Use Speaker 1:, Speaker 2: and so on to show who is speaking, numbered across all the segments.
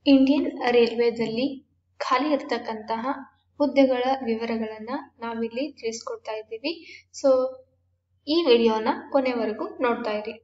Speaker 1: Indian ರೈಲ್ವೇದಲ್ಲಿ ಖಾಲಿ ಇರತಕ್ಕಂತಹ ಹುದ್ದೆಗಳ ವಿವರಗಳನ್ನ ನಾವಿಲ್ಲಿ ತಿಳಿಸ್ಕೊಡ್ತಾ ಇದ್ದೀವಿ. ಸೊ ಈ ವಿಡಿಯೋನ ಕೊನೆವರೆಗೂ ನೋಡ್ತಾ ಇರಿ.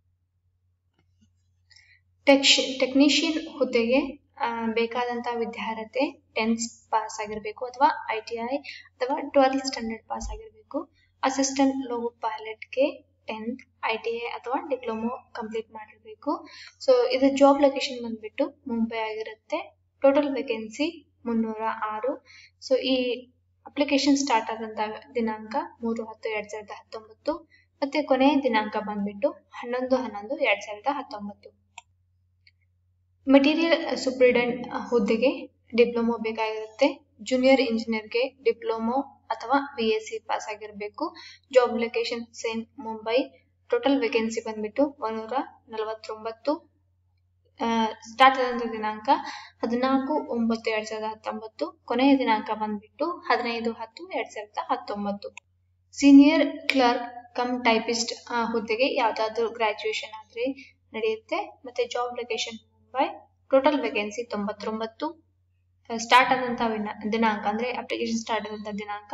Speaker 1: ಟೆಕ್ನಿಷಿಯನ್ ಹುದ್ದೆಗೆ ಬೇಕಾದಂತಹ ವಿದ್ಯಾರ್ಹತೆ 10th ಪಾಸ್ ಆಗಿರಬೇಕು ಅಥವಾ ITI ಅಥವಾ 12th ಸ್ಟ್ಯಾಂಡರ್ಡ್ ಪಾಸ್ ಆಗಿರಬೇಕು. ಅಸಿಸ್ಟೆಂಟ್ ಲೋಗೋ ಪೈಲಟ್ಗೆ 10th ITI ಅಥವಾ ಡಿಪ್ಲೊಮೊ ಕಂಪ್ಲೀಟ್ ಮಾಡಿರಬೇಕು. ಸೊ ಇದು ಜಾಬ್ ಲೊಕೇಶನ್ ಬಂದ್ಬಿಟ್ಟು ಮುಂಬೈ ಆಗಿರುತ್ತೆ. Total vacancy 306. ಸೊ ಈ ಅಪ್ಲಿಕೇಶನ್ ಸ್ಟಾರ್ಟ್ ಆದಂತ ದಿನಾಂಕ 3/10/2019 ಮತ್ತೆ ಕೊನೆಯ ದಿನಾಂಕ ಬಂದ್ಬಿಟ್ಟು 11/11/2019. ಮೆಟೀರಿಯಲ್ ಸೂಪರಿಂಟೆಂಡೆಂಟ್ ಹುದ್ದೆಗೆ ಡಿಪ್ಲೊಮೊ ಬೇಕಾಗಿರುತ್ತೆ. ಜೂನಿಯರ್ ಇಂಜಿನಿಯರ್ಗೆ ಡಿಪ್ಲೊಮೊ ಅಥವಾ BSc ಪಾಸ್ ಆಗಿರಬೇಕು. Job location same Mumbai. Total vacancy ಬಂದ್ಬಿಟ್ಟು 149. ಸ್ಟಾರ್ಟ್ ಆದಂತ ದಿನಾಂಕ 14/9/2019. ಕೊನೆಯ ದಿನಾಂಕ ಬಂದ್ಬಿಟ್ಟು 15/10/2019. ಸೀನಿಯರ್ ಕ್ಲರ್ಕ್ ಕಮ್ ಟೈಪಿಸ್ಟ್ ಹುದ್ದೆಗೆ ಯಾವ್ದಾದ್ರು ಗ್ರಾಜುಯೇಷನ್ ಆದ್ರೆ ನಡೆಯುತ್ತೆ. ಮತ್ತೆ job location Mumbai. Total vacancy 99. Start ಆದಂತ ದಿನಾಂಕ ಅಂದ್ರೆ ಅಪ್ಲಿಕೇಶನ್ ಸ್ಟಾರ್ಟ್ ಆದಂತ ದಿನಾಂಕ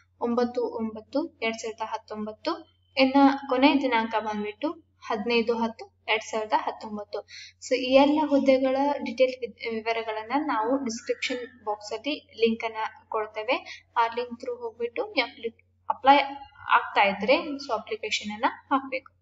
Speaker 1: 9/9/2019. ಇನ್ನ ಕೊನೆಯ ದಿನಾಂಕ ಬಂದ್ಬಿಟ್ಟು 15/10/2019. ಸೊ ಈ ಎಲ್ಲ ಹುದ್ದೆಗಳ ಡಿಟೇಲ್ ವಿವರಗಳನ್ನ ನಾವು ಡಿಸ್ಕ್ರಿಪ್ಷನ್ ಬಾಕ್ಸ್ ಅಲ್ಲಿ ಲಿಂಕ್ ಅನ್ನ ಕೊಡ್ತೇವೆ. ಆ ಲಿಂಕ್ ಥ್ರೂ ಹೋಗ್ಬಿಟ್ಟು ಅಪ್ಲೈ ಆಗ್ತಾ ಇದ್ರೆ ಸೊ ಅಪ್ಲಿಕೇಶನ್ ಅನ್ನ ಹಾಕ್ಬೇಕು.